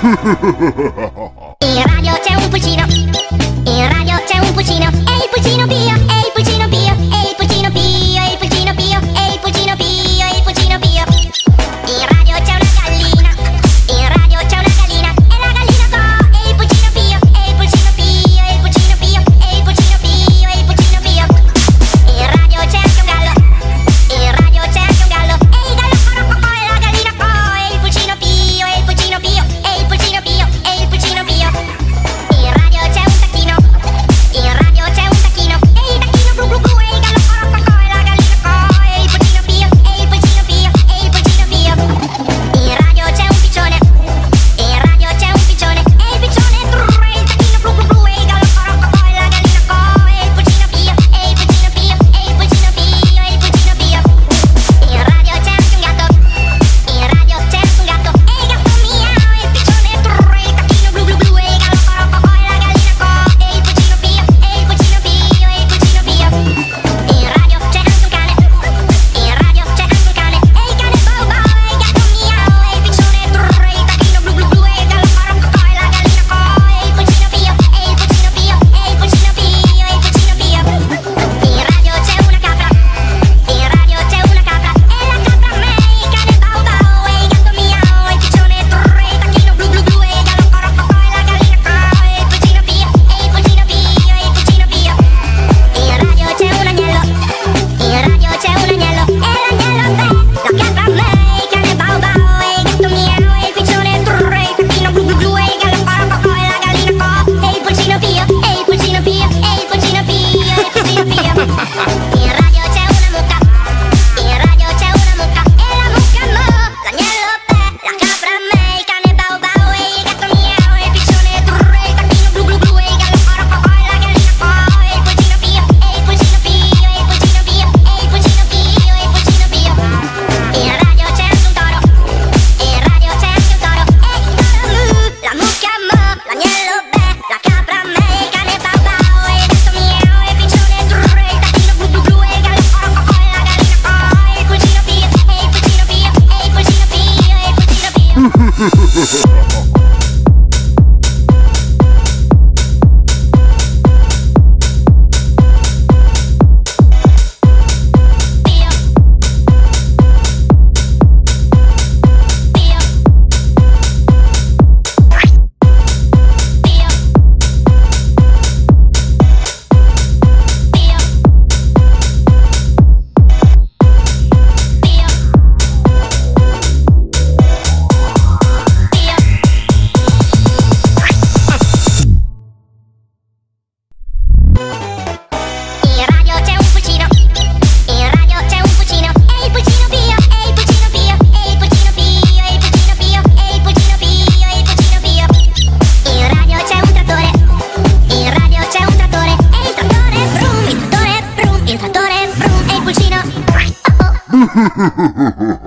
In radio c'è un pulcino, in radio c'è un pulcino, e il pulcino Pio, e il pulcino Pio, e il pulcino Pio, e il pulcino Pio, e il pulcino Pio, e il pulcino Pio. In radio c'è una gallina, in radio c'è una gallina, e la gallina co, e il pulcino Pio, e il pulcino Pio, e il pulcino Pio, e il pulcino Pio, e il pulcino Pio. In radio c'è anche un gallo, in radio c'è anche un gallo, e il gallo co, e la gallina co, e il pulcino Pio, e il pulcino Pio, e il pulcino Pio, e il pulcino Pio. In radio c'è un tacchino, in radio c'è un tacchino, e il tacchino blu blu blu, e il gallo co, e la gallina co, e il pulcino Pio, e il pulcino Pio, e il pulcino Pio. In radio c'è un piccione, in radio c'è un piccione, e il piccione trrr, e il tacchino blu blu blu, e il gallo co, e la gallina co, e il pulcino Pio, e il pulcino Pio, e il pulcino Pio, e il pulcino Pio. In radio c'è anche un gatto, in radio c'è anche un gatto, e il gatto miau, e il piccione trrr, e il tacchino blu blu blu, e il gallo co, e la gallina co, e il pulcino Pio, e il pulcino Pio, e il pulcino Pio. In radio c'è anche un cane, in radio c'è anche un cane, e il cane bau bau, e il gatto miau, e il piccione trrr, e il tacchino blu blu blu, e il gallo co, e la gallina co, e il pulcino Pio, e il pulcino Pio, e il pulcino Pio, e il pulcino Pio. In radio c'è una capra, in radio c'è una capra, e la capra me, il cane bau bau, e il gatto miau, e il piccione trrr, e il tacchino blu blu blu, e il gallo co, e la gallina co, e il pulcino Pio, e il pulcino Pio, e il pulcino Pio. In radio c'è un agnello, in radio c'è un agnello, e l'agnello me, la capra me, il cane bau bau, e il gatto miau, e il piccione trrr, e il tacchino blu blu blu, e il gallo co, e la gallina co, e il pulcino Pio, e il pulcino Pio, e il pulcino Pio, e il pulcino Pio. In radio c'è una mucca, in radio c'è una mucca, e la mucca mo, l'agnello me, la capra me, il cane bau bau, e il gatto miau, e il piccione trrr, e il tacchino blu blu blu, e il gallo co, e la gallina co, e il pulcino Pio, e il pulcino Pio, e il pulcino Pio, e il pulcino Pio, e il pulcino Pio. In radio c'è anche un toro, in radio c'è anche un toro, e il toro mu, la mucca mo, l'agnello be, la capra me, il cane bau bau, e il gatto miau, e il piccione trrr, e il tacchino blu blu blu, e il gallo co, e la gallina co, e il pulcino Pio, e il pulcino Pio, e il pulcino Pio, e il pulcino Pio. In radio c'è un pulcino, in radio c'è un pulcino, e il pulcino Pio, e il pulcino Pio, e il pulcino Pio, e il pulcino Pio, e il pulcino Pio, e il pulcino Pio. In radio c'è un trattore, in radio c'è un trattore, e il trattore brum, il trattore brum, il trattore brum, e il pulcino oh oh.